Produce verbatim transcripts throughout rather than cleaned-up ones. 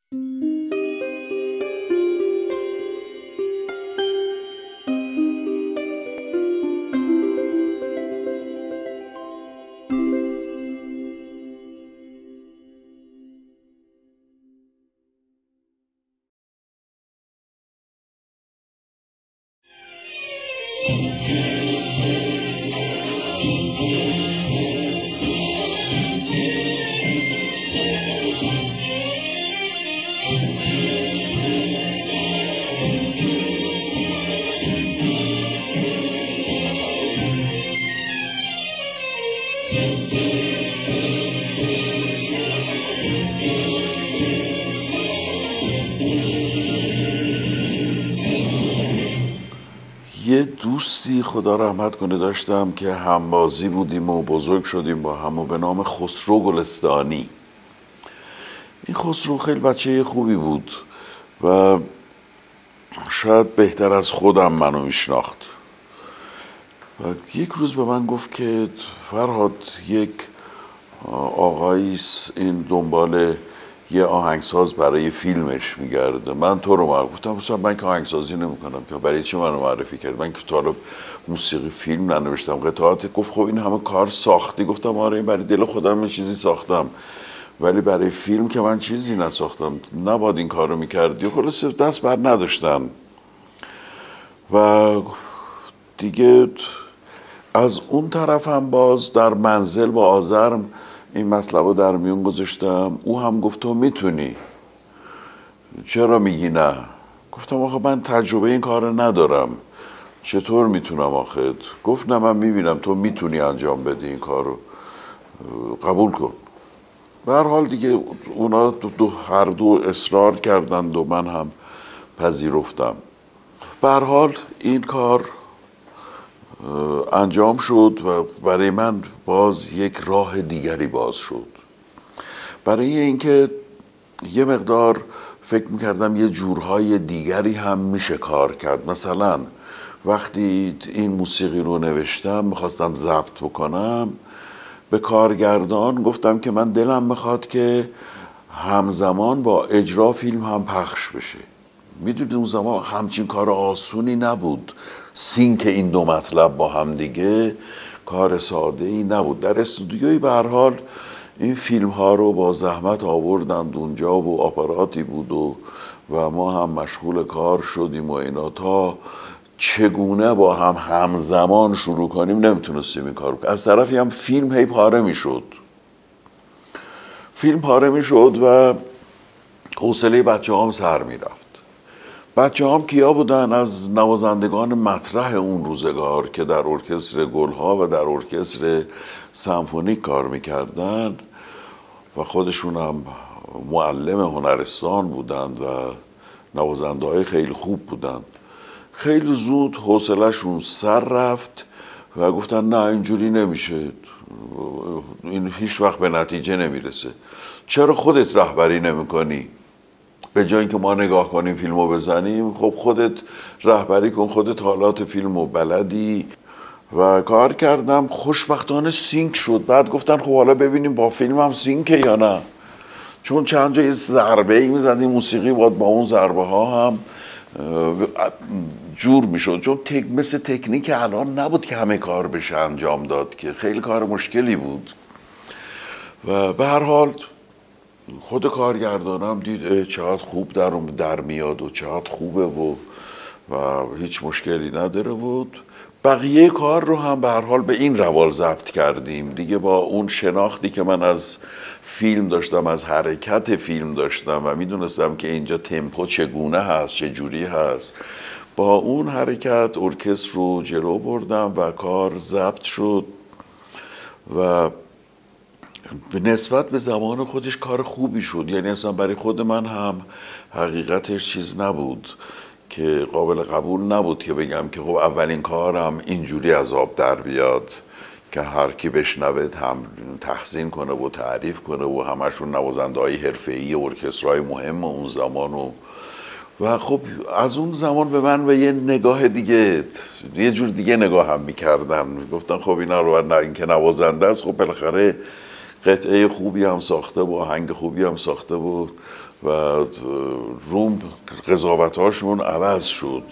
یه دوستی خدا رحمت کنه داشتم که همبازی بودیم و بزرگ شدیم با هم و به نام خسرو گلستانی. این خسرو خیلی بچه خوبی بود و شاید بهتر از خودم منو میشناخت و یک روز به من گفت که فرهاد یک آقاییست این دنبال یه آهنگساز برای فیلمش میگرده، من تو رو معرفی گفتم من که آهنگسازی نمیکنم که برای چی منو معرفی کرد، من که تا حالا موسیقی فیلم ننوشتم قطعات. گفت خب این همه کار ساختی؟ گفتم آره این برای دل خودم چیزی ساختم ولی برای فیلم که من چیزی نساختم، نباید این کارو میکردی. خلاص دست بر نداشتم و دیگه از اون طرف هم باز در منزل با آزرم این مطلب رو در میون گذاشتم. او هم گفت تو میتونی، چرا میگی نه؟ گفتم آخه من تجربه این کار رو ندارم، چطور میتونم آخه؟ گفت نه من میبینم تو میتونی انجام بدی این کار رو، قبول کن. به هر حال دیگه اونا دو, دو هر دو اصرار کردند و من هم پذیرفتم. به هر حال این کار انجام شد و برای من باز یک راه دیگری باز شد، برای اینکه یه مقدار فکر میکردم یه جورهای دیگری هم میشه کار کرد. مثلا وقتی این موسیقی رو نوشتم میخواستم ضبط بکنم، به کارگردان گفتم که من دلم میخواد که همزمان با اجرا فیلم هم پخش بشه. میدونید اون زمان همچین کار آسونی نبود، سینک این دو مطلب با هم دیگه کار ساده ای نبود. در استودیوی به هر حال این فیلم ها رو با زحمت آوردند اونجا و آپاراتی بود و و ما هم مشغول کار شدیم و اینا، تا چگونه با هم همزمان شروع کنیم نمیتونستیم این کار کنیم. از طرفی هم فیلم هی پاره میشد، فیلم پاره میشد و حوصله بچه هم سر میرفت. بچه هم کیا بودن؟ از نوازندگان مطرح اون روزگار که در ارکستر گلها و در ارکستر سمفونیک کار میکردن و خودشون هم معلم هنرستان بودند و نوازنده های خیلی خوب بودند. خیلی زود حوصله‌شون سر رفت و گفتن نه اینجوری نمیشه، این هیچ وقت به نتیجه نمیرسه، چرا خودت رهبری نمیکنی؟ به جای اینکه ما نگاه کنیم فیلمو بزنیم، خب خودت رهبری کن، خودت حالات فیلمو بلدی. و کار کردم، خوشبختانه سینک شد. بعد گفتن خب حالا ببینیم با فیلم هم سینکه یا نه، چون چند جای ضربه ای میزدیم موسیقی باید با اون ضربه ها هم جور میشد، چون تک مثل تکنیک الان نبود که همه کار بشه انجام داد، که خیلی کار مشکلی بود. و به هر حال خود کارگردانم دید چقدر خوب در در میاد و چقدر خوبه و و هیچ مشکلی نداره بود. بقیه کار رو هم به هر حال به این روال ضبط کردیم دیگه، با اون شناختی که من از فیلم داشتم، از حرکت فیلم داشتم و میدونستم که اینجا تمپو چگونه هست، چه جوری هست، با اون حرکت ارکستر رو جلو بردم و کار ضبط شد و به نسبت به زمان خودش کار خوبی شد. یعنی اصلا برای خود من هم حقیقتش چیز نبود که قابل قبول نبود که بگم که خب اولین کارم اینجوری از آب در بیاد که هر کی بشنوه هم تحسین کنه و تعریف کنه و همشون نوازنده های حرفه‌ای ارکسترهای مهم اون زمان و و خب از اون زمان به من به یه نگاه دیگه، یه جور دیگه نگاه هم میکردن. گفتن خب اینا رو نه اینکه نوازنده است، خب بالاخره قطعه خوبی هم ساخته و آهنگ خوبی هم ساخته و و روم قضاوت هاشون عوض شد.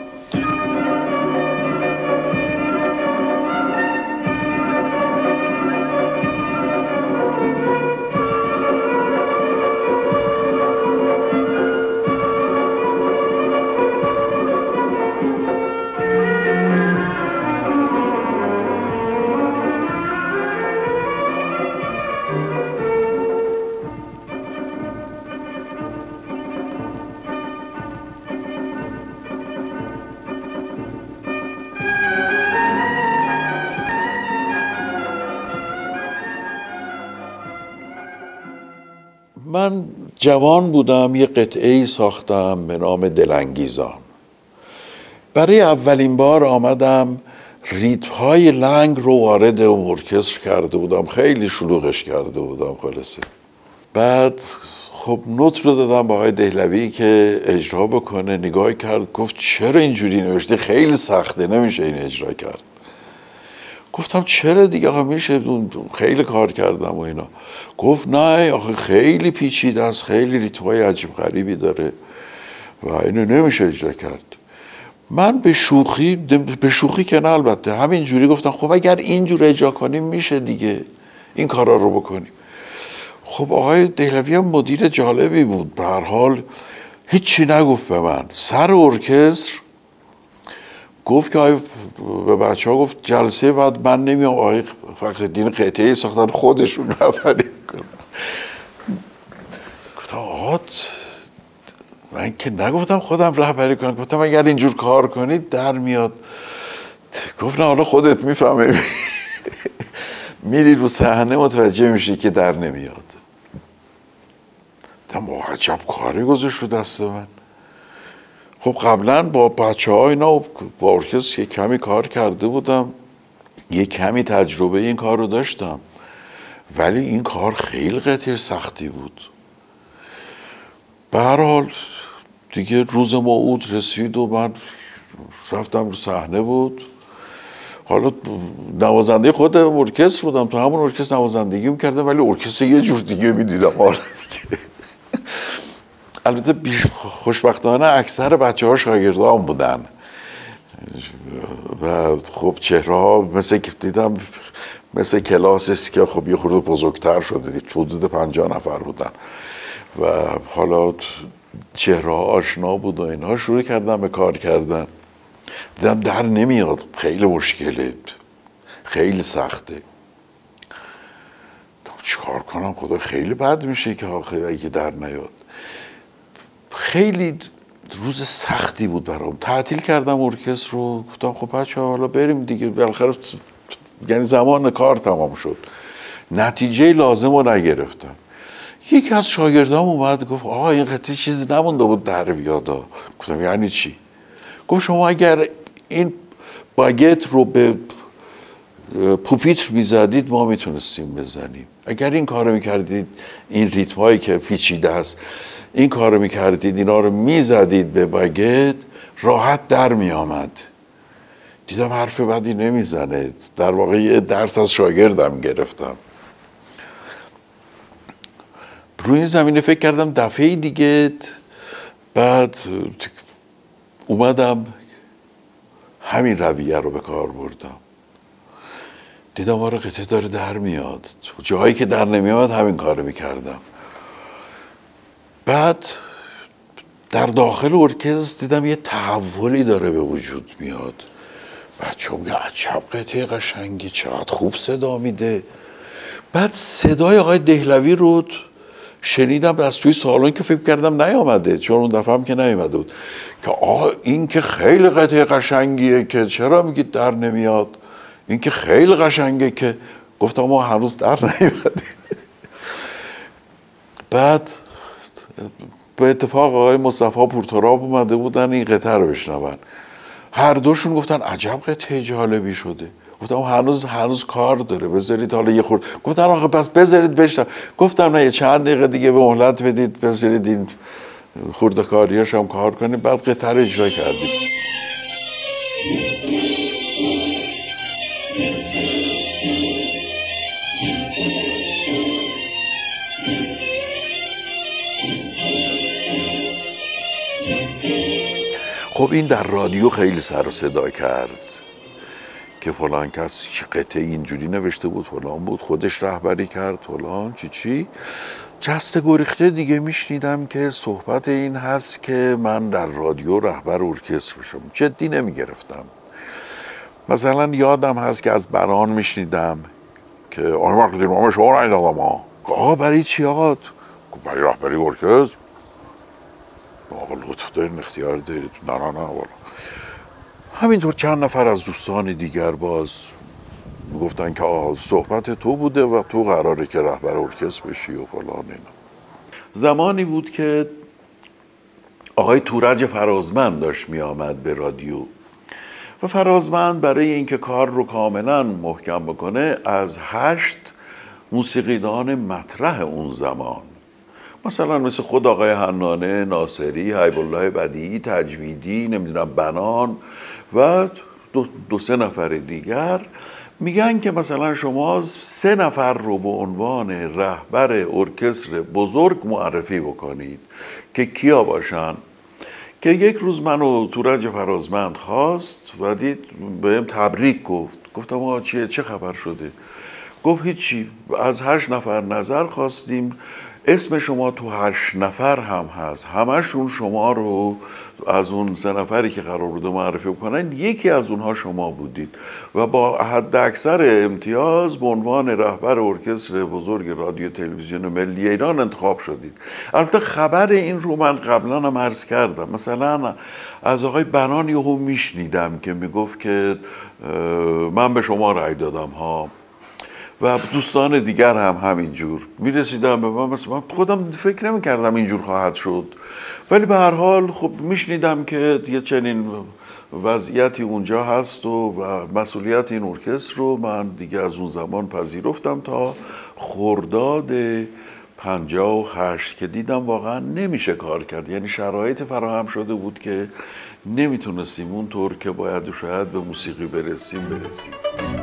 من جوان بودم، یه قطعه‌ای ساختم به نام دلانگیزان. برای اولین بار آمدم ریتم‌های لنگ رو وارد ارکستر کرده بودم، خیلی شلوغش کرده بودم خلاصه. بعد خب نوت رو دادم با آقای دهلوی که اجرا بکنه، نگاه کرد گفت چرا اینجوری نوشته، خیلی سخته، نمیشه این اجرا کرد. گفتم چرا دیگه آقا میشه، خیلی کار کردم و اینا. گفت نه آخه خیلی پیچیده است، خیلی ریتمای عجیب غریبی داره و اینو نمیشه اجرا کرد. من به شوخی به شوخی که نه البته همین جوری گفتم خب اگر اینجور اجرا کنیم میشه دیگه این کارا رو بکنیم. خب آقای دهلوی هم مدیر جالبی بود، به هر حال هیچی نگفت به من. سر ارکستر گفت که آقای به بچه ها گفت جلسه بعد من نمیام، آقای فخرالدینی قطعه ساختن خودشون رهبری کنن. گفتم آقا من که نگفتم خودم رهبری کنم، گفتم اگر اینجور کار کنید در میاد. گفت نه حالا خودت میفهمی میری رو صحنه متوجه میشی که در نمیاد. گفتم عجب کاری گذاشت رو دست من. خب قبلا با بچه ها اینا با ارکستر کمی کار کرده بودم، یه کمی تجربه این کار رو داشتم، ولی این کار خیلی قطعه سختی بود. به هر حال دیگه روز موعود رسید و من رفتم رو صحنه بود. حالا نوازنده خود ارکستر بودم، تو همون ارکستر نوازندگی میکردم، ولی ارکستر یه جور دیگه میدیدم. حالا دیگه البته خوشبختانه اکثر بچه ها شاگردان بودن و خب چهره ها مثل که دیدم مثل کلاسی که خب یه خورده بزرگتر شده، دید حدود پنجاه نفر بودن و حالا چهره ها آشنا بود و اینها. شروع کردم به کار کردن، دیدم در نمیاد، خیلی مشکله، خیلی سخته. چیکار کنم خدا، خیلی بد میشه که اگه در نیاد. خیلی روز سختی بود برام. تعطیل کردم ارکستر رو، گفتم خب بچه‌ها حالا بریم دیگه، بالاخره یعنی زمان کار تمام شد. نتیجه لازم رو نگرفتم. یکی از شاگردام اومد گفت آقا این قطعه چیزی نمونده بود در بیاد. گفتم یعنی چی؟ گفت شما اگر این باگت رو به پوپیتر میزدید ما میتونستیم بزنیم، اگر این کارو میکردید، این ریتمایی که پیچیده است این کارو میکردید، اینا رو میزدید به باگت، راحت در میآمد. دیدم حرف بدی نمیزنه، در واقع یه درس از شاگردم گرفتم. روی این زمینه فکر کردم دفعه دیگه، بعد اومدم همین رویه رو به کار بردم. دیدم آره قطعه داره در میاد، جایی که در نمیاد همین کارو میکردم. بعد در داخل ارکستر دیدم یه تحولی داره به وجود میاد. بچه ها میگن عجب قطعه قشنگی، چقدر خوب صدا میده. بعد صدای آقای دهلوی رو شنیدم از توی سالن که فکر کردم نیامده، چون اون دفعه هم که نیامده بود، که آه این که خیلی قطعه قشنگیه که چرا میگید در نمیاد، این که خیلی قشنگه که. گفتم ما هنوز در نیامده. بعد به اتفاق آقای مصطفی پورتراب اومده بودن این قطعه رو بشنون، هر دوشون گفتن عجب قطعه جالبی شده. گفتم هنوز هنوز کار داره، بذارید حالا یه خورد. گفتن آقا پس بذارید بشنم. گفتم نه یه چند دقیقه دیگه به مهلت بدید، بذارید این خورده کاریاش هم کار کنیم. بعد قطعه رو اجرا کردیم. خب این در رادیو خیلی سر و صدا کرد که فلان کس قطعه اینجوری نوشته بود، فلان بود، خودش رهبری کرد، فلان چی چی. جست گریخته دیگه میشنیدم که صحبت این هست که من در رادیو رهبر ارکستر بشم. جدی نمیگرفتم. مثلا یادم هست که از بنان میشنیدم که آقای فخرالدینی ما شما رای دادم ها. آقا برای چی آقا؟ برای رهبری ارکستر. آقا لطف دارین اختیار دارید. نه نه نه. همینطور چند نفر از دوستان دیگر باز گفتن که آقا صحبت تو بوده و تو قراره که رهبر ارکستر بشی و فلان اینا. زمانی بود که آقای تورج فرازمند داشت می آمد به رادیو و فرازمند برای اینکه کار رو کاملا محکم بکنه از هشت موسیقیدان مطرح اون زمان، مثلا مثل خود آقای حنانه، ناصری، حیب الله بدیعی، تجویدی، نمیدونم بنان و دو, دو سه نفر دیگر، میگن که مثلا شما سه نفر رو به عنوان رهبر ارکستر بزرگ معرفی بکنید که کیا باشن. که یک روز منو تورج فرازمند خواست و دید بهم تبریک گفت. گفتم آقا چیه، چه خبر شده؟ گفت هیچی، از هشت نفر نظر خواستیم، اسم شما تو هشت نفر هم هست، همشون شما رو از اون سه نفری که قرار بوده معرفی بکنن یکی از اونها شما بودید و با حد اکثر امتیاز به عنوان رهبر ارکستر بزرگ رادیو تلویزیون ملی ایران انتخاب شدید. البته خبر این رو من قبلا هم عرض کردم، مثلا از آقای بنان یهو میشنیدم که میگفت که من به شما رأی دادم ها و دوستان دیگر هم همینجور. میرسیدم به من، مثلا خودم فکر نمی کردم اینجور خواهد شد، ولی به هر حال خب میشنیدم که یه چنین وضعیتی اونجا هست و, و مسئولیت این ارکستر رو من دیگه از اون زمان پذیرفتم تا خرداد پنجاه و هشت که دیدم واقعا نمیشه کار کرد. یعنی شرایط فراهم شده بود که نمیتونستیم اونطور که باید و شاید به موسیقی برسیم برسیم.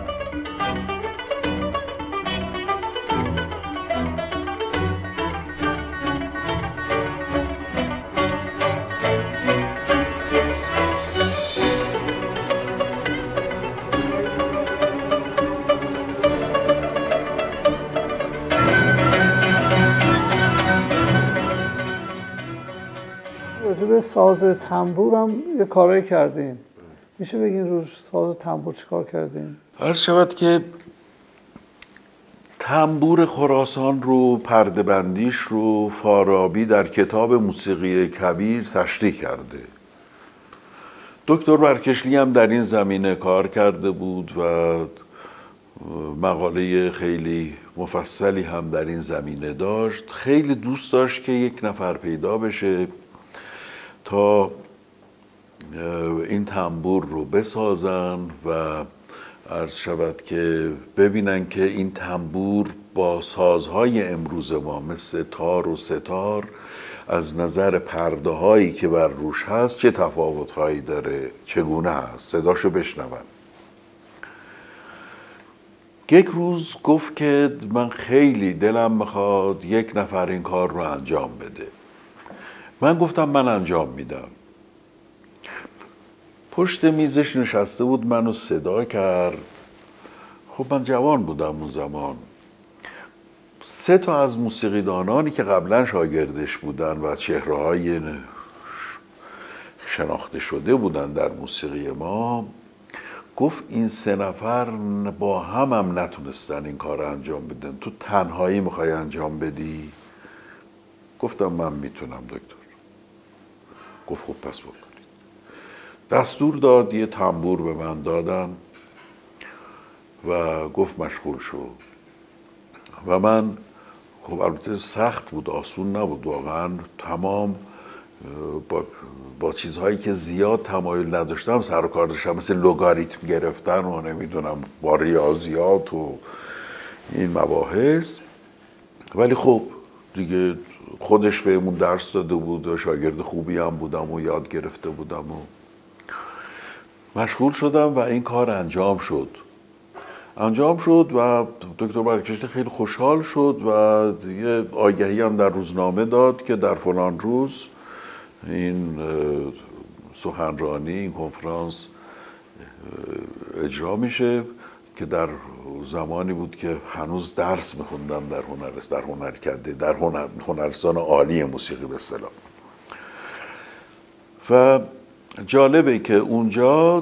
به ساز تنبور هم یه کارایی کردین، میشه بگین رو ساز تنبور چی کار کردین؟ عرض شود که تنبور خراسان رو، پرده بندیش رو فارابی در کتاب موسیقی کبیر تشریح کرده. دکتر برکشلی هم در این زمینه کار کرده بود و مقاله خیلی مفصلی هم در این زمینه داشت. خیلی دوست داشت که یک نفر پیدا بشه تا این تنبور رو بسازن و عرض شود که ببینن که این تنبور با سازهای امروز ما مثل تار و ستار از نظر پرده هایی که بر روش هست چه تفاوت هایی داره، چگونه هست، صداشو بشنون. یک روز گفت که من خیلی دلم میخواد یک نفر این کار رو انجام بده. من گفتم من انجام میدم. پشت میزش نشسته بود، منو صدا کرد. خب من جوان بودم اون زمان. سه تا از موسیقیدانانی که قبلا شاگردش بودن و چهره‌های شناخته شده بودن در موسیقی ما، گفت این سه نفر با هم هم نتونستن این کار رو انجام بدن، تو تنهایی میخوای انجام بدی؟ گفتم من میتونم دکتر. گفت خب پس بکنید. دستور داد، یه تنبور به من دادن و گفت مشغول شو. و من خب البته سخت بود، آسون نبود واقعا. تمام با, با چیزهایی که زیاد تمایل نداشتم سر و کار داشتم، مثل لوگاریتم گرفتن و نمیدونم با ریاضیات و این مباحث. ولی خب دیگه خودش بهمون درس داده بود و شاگرد خوبی هم بودم و یاد گرفته بودم و مشغول شدم و این کار انجام شد. انجام شد و دکتر برکشلی خیلی خوشحال شد و یه آگهی هم در روزنامه داد که در فلان روز این سخنرانی این کنفرانس اجرا میشه که در زمانی بود که هنوز درس میخوندم در هنرستان، در هنرکده، در هنر، هنرستان عالی موسیقی به اصطلاح. و جالبه که اونجا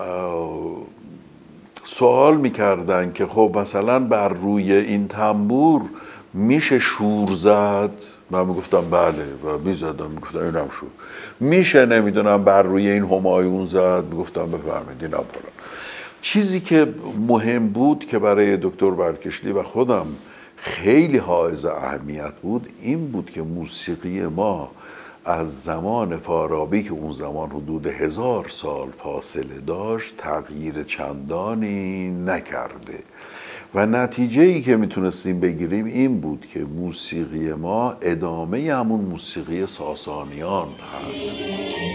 سوال میکردن که خب مثلا بر روی این تنبور میشه شور زد؟ من میگفتم بله و میزدم، میگفتم اینم شور. میشه نمیدونم بر روی این همایون زد؟ میگفتم بفرمایید اینم بالا. چیزی که مهم بود که برای دکتر برکشلی و خودم خیلی حائز اهمیت بود این بود که موسیقی ما از زمان فارابی که اون زمان حدود هزار سال فاصله داشت تغییر چندانی نکرده و نتیجه ای که میتونستیم بگیریم این بود که موسیقی ما ادامه همون موسیقی ساسانیان هست.